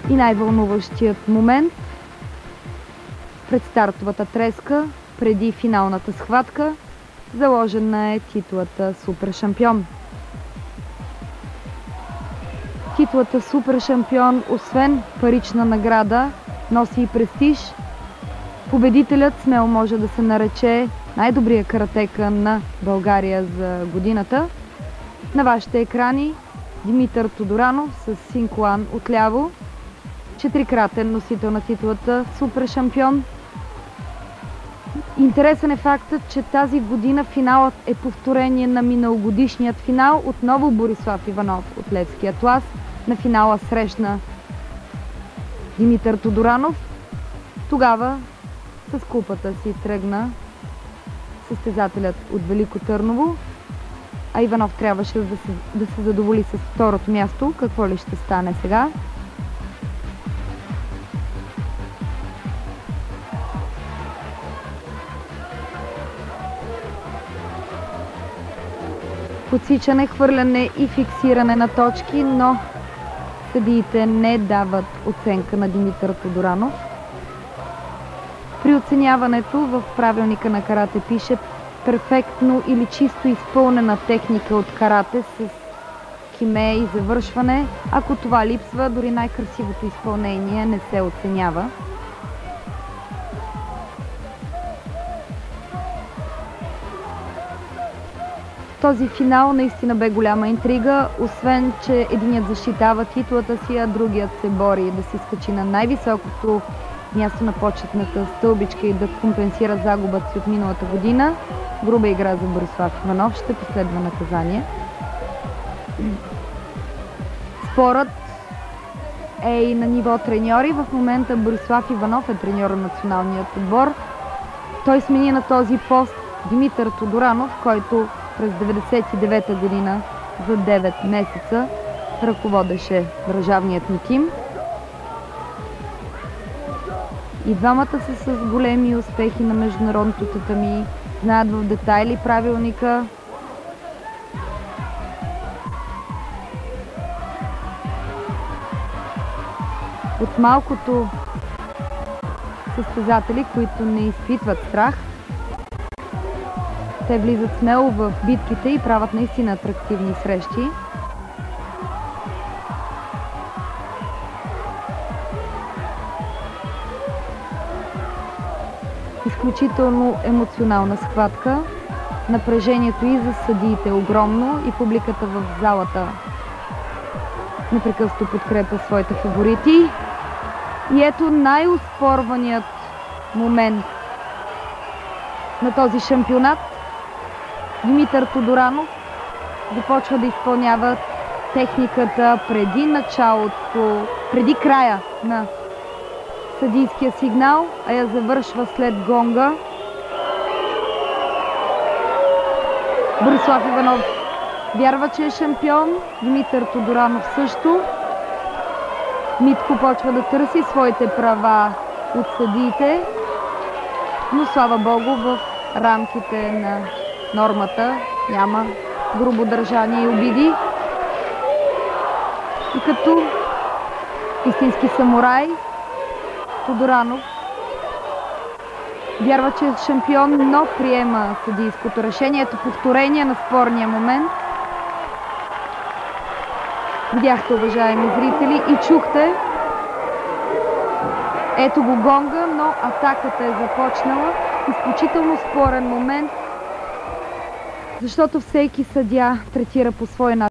И най-вълнуващият момент пред стартовата треска, преди финалната схватка, заложена е титлата Супер шампион. Титлата Супер шампион, освен парична награда, носи и престиж. Победителят смело може да се нарече най-добрия каратека на България за годината. На вашите екрани Димитър Тодоранов с Синкоан отляво, четирикратен носител на титлата Супер шампион. Интересен е фактът, че тази година финалът е повторение на миналогодишният финал. Отново Борислав Иванов от Левски атлас на финала срещна Димитър Тодоранов. Тогава с купата си тръгна състезателят от Велико Търново, а Иванов трябваше да се задоволи с второто място. Какво ли ще стане сега? Подсичане, хвърляне и фиксиране на точки, но съдиите не дават оценка на Димитър Тодоранов. При оценяването в правилника на карате пише перфектно или чисто изпълнена техника от карате с киме и завършване. Ако това липсва, дори най-красивото изпълнение не се оценява. Този финал наистина бе голяма интрига, освен че единият защитава титлата си, а другият се бори да се скачи на най-високото място на почетната стълбичка и да компенсира загубата си от миналата година. Груба игра за Борислав Иванов, ще последва наказание. Спорът е и на ниво треньори. В момента Борислав Иванов е треньор на националният отбор. Той смени на този пост Димитър Тодоранов, който през 1999 година за 9 месеца ръководеше държавният ни тим. И двамата са с големи успехи на международното татами, знаят в детайли правилника. От малкото състезатели, които не изпитват страх, те влизат смело в битките и правят наистина атрактивни срещи. Изключително емоционална схватка. Напрежението и за съдиите е огромно и публиката в залата непрекъснато подкрепя своите фаворити. И ето най-оспорваният момент на този шампионат. Димитър Тодоранов започва да изпълнява техниката преди началото, преди края на съдийския сигнал, а я завършва след гонга. Борислав Иванов вярва, че е шампион, Димитър Тодоранов също. Митко почва да търси своите права от съдиите, но слава Богу в рамките на нормата няма грубо държание и обиди. И като истински самурай, Тодоранов вярва, че е шампион, но приема съдийското решение. Ето повторение на спорния момент. Видяхте, уважаеми зрители, и чухте. Ето го гонга, но атаката е започнала. Изключително спорен момент, защото всеки съдия третира по свой начин